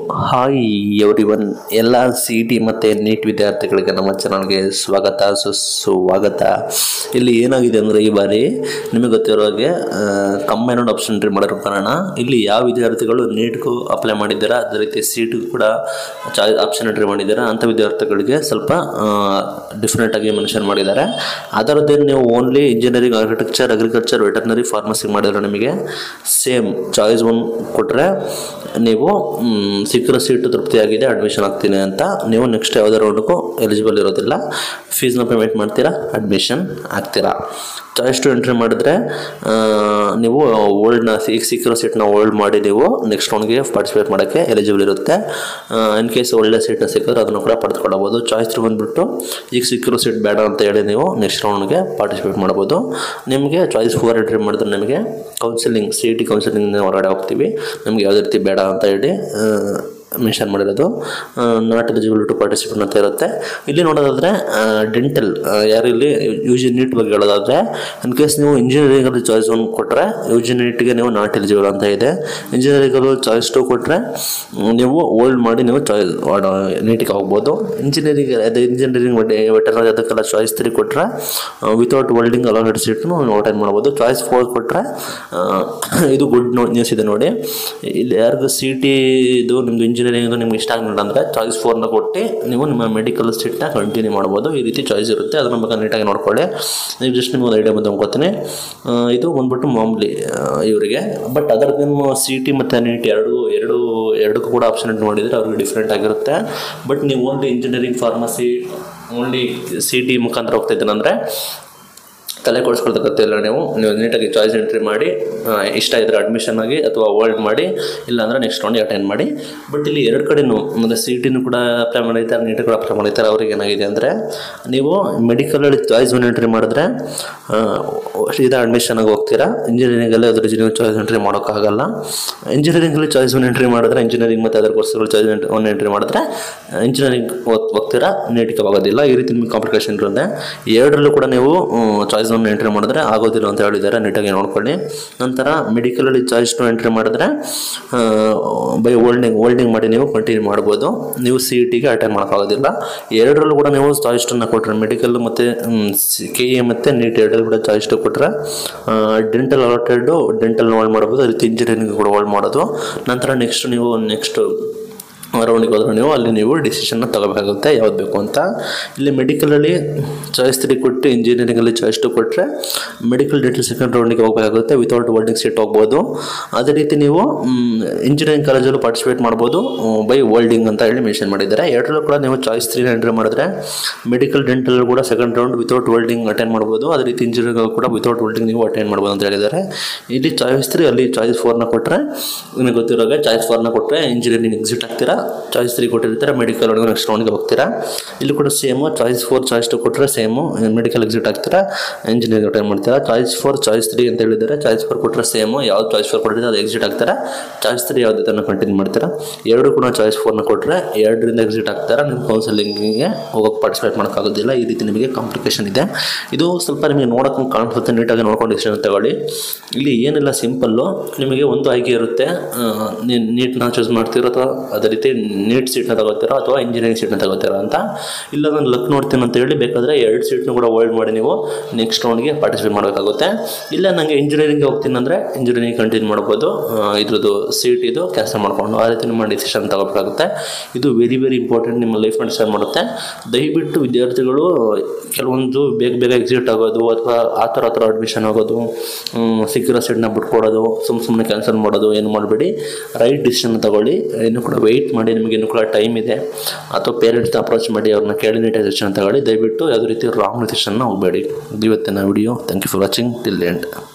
Hi everyone, ಎಲ್ಲ C T ಮತ್ತು NEET ವಿದ್ಯಾರ್ಥಿಗಳಿಗೆ ನಮ್ಮ ಚಾನಲ್ಗೆ ಸ್ವಾಗತ ಸುಸ್ವಾಗತ. ಇಲ್ಲಿ ಏನಾಗಿದೆ ಅಂದರೆ ಈ ಬಾರಿ ನಿಮಗೆ ಗೊತ್ತಿರೋ ಹಾಗೆ ಕಂಬೈನ್ಡ್ ಆಪ್ಷನ್ ಎಂಟ್ರಿ ಮಾಡಿರೋ ಕಾರಣ ಇಲ್ಲಿ ಯಾವ ವಿದ್ಯಾರ್ಥಿಗಳು ನೀಟ್ಗೂ ಅಪ್ಲೈ ಮಾಡಿದ್ದೀರಾ, ಅದೇ ರೀತಿ ಸಿ ಟಿಗೂ ಕೂಡ ಆಪ್ಷನ್ ಎಂಟ್ರಿ ಮಾಡಿದ್ದೀರಾ ಅಂಥ ವಿದ್ಯಾರ್ಥಿಗಳಿಗೆ ಸ್ವಲ್ಪ ಡಿಫ್ರೆಂಟಾಗಿ ಮೆನ್ಷನ್ ಮಾಡಿದ್ದಾರೆ. ಅದರದ್ದೇ ನೀವು only engineering, architecture, agriculture, veterinary, pharmacy ಮಾಡಿದ್ರೆ ನಿಮಗೆ ಸೇಮ್ ಚಾಯ್ಸ್ 1 ಕೊಟ್ಟರೆ ನೀವು ಸಿಕ್ಕಿರೋ ಸೀಟು ತೃಪ್ತಿಯಾಗಿದೆ, ಅಡ್ಮಿಷನ್ ಆಗ್ತೀನಿ ಅಂತ ನೀವು ನೆಕ್ಸ್ಟ್ ಯಾವುದೇ ರೌಂಡ್ಗೂ ಎಲಿಜಿಬಲ್ ಇರೋದಿಲ್ಲ. ಫೀಸ್ನ ಪೇಮೆಂಟ್ ಮಾಡ್ತೀರಾ, ಅಡ್ಮಿಷನ್ ಆಗ್ತೀರಾ. ಚಾಯ್ಸ್ 2 ಎಂಟ್ರಿ ಮಾಡಿದ್ರೆ ನೀವು ಓಲ್ಡ್ನ ಈಗ ಸಿಕ್ಕಿರೋ ಸೀಟ್ನ ಓಲ್ಡ್ ಮಾಡಿ ನೀವು ನೆಕ್ಸ್ಟ್ ರೌಂಡ್ಗೆ ಪಾರ್ಟಿಸಿಪೇಟ್ ಮಾಡೋಕ್ಕೆ ಎಲಿಜಿಬಲ್ ಇರುತ್ತೆ. ಇನ್ ಕೇಸ್ ಒಳ್ಳೆ ಸೀಟ್ನ ಸಿಕ್ಕಿದ್ರೆ ಅದನ್ನು ಕೂಡ ಪಡೆದುಕೊಳ್ಳಬಹುದು. ಚಾಯ್ಸ್ 3 ಬಂದುಬಿಟ್ಟು ಈಗ ಸಿಕ್ಕಿರೋ ಸೀಟ್ ಬೇಡ ಅಂತ ಹೇಳಿ ನೀವು ನೆಕ್ಸ್ಟ್ ರೌಂಡ್ಗೆ ಪಾರ್ಟಿಸಿಪೇಟ್ ಮಾಡ್ಬೋದು. ನಿಮಗೆ ಚಾಯ್ಸ್ 4 ಎಂಟ್ರಿ ಮಾಡಿದ್ರೆ ನಿಮಗೆ ಕೌನ್ಸಿಲಿಂಗ್, ಸಿ ಟಿ ಕೌನ್ಸಿಲಿಂಗ್ ಹೊರಗಡೆ ಹೋಗ್ತೀವಿ, ನಮಗೆ ಯಾವುದೇ ರೀತಿ ಬೇಡ ಅಂತ ಹೇಳಿ ಮೆನ್ಷನ್ ಮಾಡಿರೋದು. ನಾಟ್ ಎಲಿಜಿಬಲ್ ಟು ಪಾರ್ಟಿಸಿಪೇಟ್ ಅಂತ ಇರುತ್ತೆ. ಇಲ್ಲಿ ನೋಡೋದಾದರೆ ಡೆಂಟಲ್, ಯಾರು ಇಲ್ಲಿ ಯು ಜಿ ನೀಟ್ ಬಗ್ಗೆ ಹೇಳೋದಾದರೆ ಇನ್ ಕೇಸ್ ನೀವು ಇಂಜಿನಿಯರಿಂಗಲ್ಲಿ ಚಾಯ್ಸ್ 1 ಕೊಟ್ಟರೆ ಯು ಜಿ ನೀಟ್ಗೆ ನೀವು ನಾಟ್ ಎಲಿಜಿಬಲ್ ಅಂತ ಇದೆ. ಇಂಜಿನಿಯರಿಂಗಲ್ಲಿ ಚಾಯ್ಸ್ 2 ಕೊಟ್ಟರೆ ನೀವು ಓಲ್ಡ್ ಮಾಡಿ ನೀವು ಚಾಯ್ಸ್ ನೀಟಿಗೆ ಹೋಗ್ಬೋದು. ಇಂಜಿನಿಯರಿಂಗ್ ವೆಟರ್ನರಿ ಅದಕ್ಕೆಲ್ಲ ಚಾಯ್ಸ್ 3 ಕೊಟ್ಟರೆ ವಿತೌಟ್ ಹೋಲ್ಡಿಂಗ್ ಅಲೋಟೆಡ್ ಸೀಟ್ನು ಅಟೆಂಡ್ ಮಾಡ್ಬೋದು. ಚಾಯ್ಸ್ 4 ಕೊಟ್ಟರೆ ಇದು ಗುಡ್ ನ್ಯೂಸ್ ಇದೆ ನೋಡಿ. ಇಲ್ಲಿ ಯಾರಿಗೂ ಸಿ ಟಿ ಇದು ನಿಮ್ಮದು ಇಂಜಿನಿಯರಿಂಗ್ ನಿಮ್ಗೆ ಇಷ್ಟ ಆಗಲಿಲ್ಲ ಅಂದರೆ ಚಾಯ್ಸ್ 4ನ ಕೊಟ್ಟು ನೀವು ನಿಮ್ಮ ಮೆಡಿಕಲ್ ಸೀಟ್ನ ಕಂಟಿನ್ಯೂ ಮಾಡ್ಬೋದು. ಈ ರೀತಿ ಚಾಯ್ಸ್ ಇರುತ್ತೆ, ಅದನ್ನ ಬಗ್ಗೆ ನೀಟಾಗಿ ನೋಡ್ಕೊಳ್ಳಿ. ನೀವು ಜಸ್ಟ್ ನಿಮ್ಗೆ ಒಂದು ಐಡಿಯಾ ಬಂದು ಅನ್ಕೋತೀನಿ. ಇದು ಬಂದ್ಬಿಟ್ಟು ಮಾಮೂಲಿ ಇವರಿಗೆ. ಬಟ್ ಅದರ ನಿಮ್ಮ ಸಿ ಟಿ ಮತ್ತು ನೀಟ್ ಎರಡಕ್ಕೂ ಕೂಡ ಆಪ್ಷನ್ ನೋಡಿದರೆ ಅವ್ರಿಗೆ ಡಿಫ್ರೆಂಟ್ ಆಗಿರುತ್ತೆ. ಬಟ್ ನೀವು only engineering, pharmacy only C T ಮುಖಾಂತರ ಹೋಗ್ತಾ ಇದ್ದೀನಂದರೆ ತಲೆ ಕೊಡಿಸ್ಕೊಳ್ತಕ್ಕಂತಿಲ್ಲ. ನೀವು ನೀಟಾಗಿ ಚಾಯ್ಸ್ ಎಂಟ್ರಿ ಮಾಡಿ ಇಷ್ಟ ಇದ್ದರೆ ಅಡ್ಮಿಷನ್ ಆಗಿ ಅಥವಾ ಹೋಲ್ಡ್ ಮಾಡಿ, ಇಲ್ಲಾಂದರೆ ನೆಕ್ಸ್ಟ್ ರೌಂಡಿಗೆ ಅಟೆಂಡ್ ಮಾಡಿ. ಬಟ್ ಇಲ್ಲಿ ಎರಡು ಕಡೆನೂ ಅಂದರೆ ಸಿ ಟಿನೂ ಕೂಡ ಅಪ್ಲೈ ಮಾಡಿರ್ತಾರೆ, ನೀಟ್ ಕೂಡ ಅಪ್ಲೈ ಮಾಡಿರ್ತಾರೆ. ಅವ್ರಿಗೆ ಏನಾಗಿದೆ ಅಂದರೆ ನೀವು ಮೆಡಿಕಲಲ್ಲಿ ಚಾಯ್ಸ್ 1 ಎಂಟ್ರಿ ಮಾಡಿದ್ರೆ ಸೀದಾ ಅಡ್ಮಿಷನ್ ಆಗಿ ಹೋಗ್ತೀರಾ. ಇಂಜಿನಿಯರಿಂಗಲ್ಲಿ ಅದ್ರ ಜೊತೆ ನೀವು ಚಾಯ್ಸ್ ಎಂಟ್ರಿ ಮಾಡೋಕ್ಕಾಗಲ್ಲ. ಇಂಜಿನಿಯರಿಂಗಲ್ಲಿ ಚಾಯ್ಸ್ 1 ಎಂಟ್ರಿ ಮಾಡಿದ್ರೆ ಇಂಜಿನಿಯರಿಂಗ್ ಮತ್ತು ಅದರ ಕೋರ್ಸ್ಗಳು ಚಾಯ್ಸ್ 1 ಎಂಟ್ರಿ ಮಾಡಿದ್ರೆ ಇಂಜಿನಿಯರಿಂಗ್ ಹೋಗ್ತೀರಾ, ನೀಟಿಗೆ ಆಗೋದಿಲ್ಲ. ಈ ರೀತಿ ನಿಮಗೆ ಕಾಂಪ್ಲಿಕೇಶನ್ ಇರುತ್ತೆ. ಎರಡರಲ್ಲೂ ಕೂಡ ನೀವು ಚಾಯ್ಸ್ 1 ಎಂಟ್ರಿ ಮಾಡಿದ್ರೆ ಆಗೋದಿಲ್ಲ ಅಂತ ಹೇಳಿದ್ದಾರೆ, ನೀಟಾಗಿ ನೋಡ್ಕೊಳ್ಳಿ. ನಂತರ ಮೆಡಿಕಲಲ್ಲಿ ಚಾಯ್ಸ್ 2 ಎಂಟ್ರಿ ಮಾಡಿದ್ರೆ ಬೈ ಹೋಲ್ಡಿಂಗ್ ಮಾಡಿ ನೀವು ಕಂಟಿನ್ಯೂ ಮಾಡ್ಬೋದು. ನೀವು ಸಿ ಟಿಗೆ ಅಟೆಂಡ್ ಮಾಡೋಕ್ಕಾಗೋದಿಲ್ಲ. ಎರಡರಲ್ಲೂ ಕೂಡ ನೀವು ಚಾಯ್ಸ್ 2ನ ಕೊಟ್ಟರೆ, ಮೆಡಿಕಲ್ ಮತ್ತು ಕೆ ಎ ಮತ್ತು ನೀಟ್ ಎರಡರಲ್ಲೂ ಕೂಡ ಚಾಯ್ಸ್ 2 ಕೊಟ್ಟರೆ ಡೆಂಟಲ್ ಅಲಾಟೆಡ್ ಡೆಂಟಲ್ನ ಹೋಲ್ಡ್ ಮಾಡ್ಬೋದು. ಅದೇ ರೀತಿ ಇಂಜಿನಿಯರಿಂಗ್ ಕೂಡ ಹೋಲ್ಡ್ ಮಾಡೋದು. ನಂತರ ನೆಕ್ಸ್ಟ್ ರೌಂಡಿಗೆ ಹೋದ್ರೆ ನೀವು ಡಿಸಿಷನ್ನ ತಗೋಬೇಕಾಗುತ್ತೆ ಯಾವ್ದು ಬೇಕು ಅಂತ. ಇಲ್ಲಿ ಮೆಡಿಕಲಲ್ಲಿ ಚಾಯ್ಸ್ 3 ಕೊಟ್ಟು ಇಂಜಿನಿಯರಿಂಗಲ್ಲಿ ಚಾಯ್ಸ್ 2 ಕೊಟ್ಟರೆ ಮೆಡಿಕಲ್ ಡೆಂಟಲ್ ಸೆಕೆಂಡ್ ರೌಂಡಿಗೆ ಹೋಗಬೇಕಾಗುತ್ತೆ, ವಿತೌಟ್ ಹೋಲ್ಡಿಂಗ್ ಸೀಟ್ ಹೋಗ್ಬೋದು. ಅದೇ ರೀತಿ ನೀವು ಇಂಜಿನಿಯರಿಂಗ್ ಕಾಲೇಜಲ್ಲೂ ಪಾರ್ಟಿಸಿಪೇಟ್ ಮಾಡ್ಬೋದು ಬೈ ಹೋಲ್ಡಿಂಗ್ ಅಂತ ಹೇಳಿ ಮೆನ್ಷನ್ ಮಾಡಿದ್ದಾರೆ. ಎರಡರಲ್ಲೂ ಕೂಡ ನೀವು ಚಾಯ್ಸ್ 3ನ ಎಂಟ್ರಿ ಮಾಡಿದ್ರೆ ಮೆಡಿಕಲ್ ಡೆಂಟಲ್ ಕೂಡ second round without holding attend ಮಾಡ್ಬೋದು. ಅದೇ ರೀತಿ ಇಂಜಿನಿಯರಿಂಗ್ ಕೂಡ ವಿತೌಟ್ ಹೋಲ್ಡಿಂಗ್ ನೀವು ಅಟೆಂಡ್ ಮಾಡ್ಬೋದು ಅಂತ ಹೇಳಿದ್ದಾರೆ. ಇಲ್ಲಿ ಚಾಯ್ಸ್ 3 ಅಲ್ಲಿ ಚಾಯ್ಸ್ 4ನ ಕೊಟ್ಟರೆ ನಿಮಗೆ ಗೊತ್ತಿರೋಗೆ ಚಾಯ್ಸ್ 4ನ ಕೊಟ್ಟರೆ ಇಂಜಿನಿಯರಿಂಗ್ ಎಕ್ಸಿಟ್ ಆಗ್ತೀರಾ. ಚಾಯ್ಸ್ 3 ಕೊಟ್ಟಿರ್ತಾರೆ, ಮೆಡಿಕಲ್ ಒಳಗೆ ನೆಕ್ಸ್ಟ್ ರೌಂಡ್ಗೆ ಹೋಗ್ತೀರಾ. ಇಲ್ಲಿ ಕೂಡ ಸೇಮು ಚಾಯ್ಸ್ 4 ಚಾಯ್ಸ್ 2 ಕೊಟ್ಟರೆ ಸೇಮು ಮೆಡಿಕಲ್ ಎಕ್ಸಿಟ್ ಆಗ್ತೀರಾ, ಇಂಜಿನಿಯರಿಂಗ್ ಅಟೆಂಡ್ ಮಾಡ್ತೀರಾ. ಚಾಯ್ಸ್ 4 ಚಾಯ್ಸ್ 3 ಅಂತ ಹೇಳಿದ್ದಾರೆ. ಚಾಯ್ಸ್ 4 ಕೊಟ್ಟರೆ ಸೇಮು, ಯಾವ್ದು ಚಾಯ್ಸ್ 4 ಕೊಟ್ಟಿದ್ರೆ ಅದು ಎಕ್ಸಿಟ್ ಆಗ್ತಾರೆ. ಚಾಯ್ಸ್ 3 ಯಾವುದನ್ನು ಕಂಟಿನ್ಯೂ ಮಾಡ್ತೀರಾ. ಎರಡು ಕೂಡ ಚಾಯ್ಸ್ 4ನ ಕೊಟ್ಟರೆ 2ರಿಂದ ಎಕ್ಸಿಟ್ ಆಗ್ತಾರೆ. ನೀವು ಕೌನ್ಸಿಲಿಂಗಿಗೆ ಹೋಗೋಕ್ಕೆ ಪಾರ್ಟಿಸಿಪೇಟ್ ಮಾಡೋಕ್ಕಾಗೋದಿಲ್ಲ. ಈ ರೀತಿ ನಿಮಗೆ ಕಾಂಪ್ಲಿಕೇಶನ್ ಇದೆ. ಇದು ಸ್ವಲ್ಪ ನಿಮಗೆ ನೋಡೋಕೆ ಕಾಣಿಸುತ್ತೆ, ನೀಟಾಗಿ ನೋಡ್ಕೊಂಡು ಡಿಸಿಷನ್ ತಗೊಳ್ಳಿ. ಇಲ್ಲಿ ಏನಿಲ್ಲ, ಸಿಂಪಲ್ಲು. ನಿಮಗೆ ಒಂದು ಆಯ್ಕೆ ಇರುತ್ತೆ, ನೀಟ್ನ ಚೂಸ್ ಮಾಡ್ತೀರೋ ಅಥವಾ ಅದೇ ರೀತಿ ನೀಟ್ ಸೀಟ್ನ ತಗೋತೀರಾ ಅಥವಾ ಇಂಜಿನಿಯರಿಂಗ್ ಸೀಟ್ನ ತಗೋತೀರಾ ಅಂತ. ಇಲ್ಲ ನಾನು ಲಕ್ ನೋಡ್ತೀನಿ ಅಂತ ಹೇಳಿ ಬೇಕಾದರೆ 2 ಸೀಟ್ನ ಕೂಡ ಹೋಲ್ಡ್ ಮಾಡಿ ನೀವು ನೆಕ್ಸ್ಟ್ ರೌಂಡ್ಗೆ ಪಾರ್ಟಿಸಿಪೇಟ್ ಮಾಡಬೇಕಾಗುತ್ತೆ. ಇಲ್ಲ ನನಗೆ ಇಂಜಿನಿಯರಿಂಗ್ಗೆ ಹೋಗ್ತೀನಿ ಅಂದರೆ ಇಂಜಿನಿಯರಿಂಗ್ ಕಂಟಿನ್ಯೂ ಮಾಡ್ಬೋದು, ಇದ್ರದ್ದು ಸೀಟ್ ಇದು ಕ್ಯಾನ್ಸಲ್ ಮಾಡಿಕೊಂಡು ಆ ರೀತಿ ನಿಮ್ಮ ಡಿಸಿಷನ್ ತಗೋಬೇಕಾಗುತ್ತೆ. ಇದು ವೆರಿ ಇಂಪಾರ್ಟೆಂಟ್, ನಿಮ್ಮ ಲೈಫ್ನ ಡಿಸೈಡ್ ಮಾಡುತ್ತೆ. ದಯವಿಟ್ಟು ವಿದ್ಯಾರ್ಥಿಗಳು ಕೆಲವೊಂದು ಬೇಗ ಎಕ್ಸಿಟ್ ಆಗೋದು ಅಥವಾ ಆ ಥರ ಅಡ್ಮಿಷನ್ ಆಗೋದು, ಸಿಕ್ಕಿರೋ ಸೀಟ್ನ ಬಿಟ್ಕೊಡೋದು, ಸುಮ್ಮನೆ ಕ್ಯಾನ್ಸಲ್ ಮಾಡೋದು ಏನು ಮಾಡಬೇಡಿ. ರೈಟ್ ಡಿಸಿಷನ್ ತಗೊಳ್ಳಿ. ಇನ್ನೂ ಕೂಡ ವೆಯ್ಟ್ ಮಾಡಿ, ನಿಮಗೆ ಇನ್ನೂ ಕೂಡ ಟೈಮ್ ಇದೆ. ಅಥವಾ ಪೇರೆಂಟ್ಸ್ನ ಅಪ್ರೋಚ್ ಮಾಡಿ ಅವ್ರನ್ನ ಕೇಳಿ ನೀಟಾಗಿ ಡಿಸಿಷನ್ ತಗೊಳ್ಳಿ. ದಯವಿಟ್ಟು ಯಾವುದೇ ರೀತಿ ರಾಂಗ್ ಡಿಸಿಷನ್ನ ಹೋಗಬೇಡಿ. ಇವತ್ತಿನ video. Thank you for watching till end.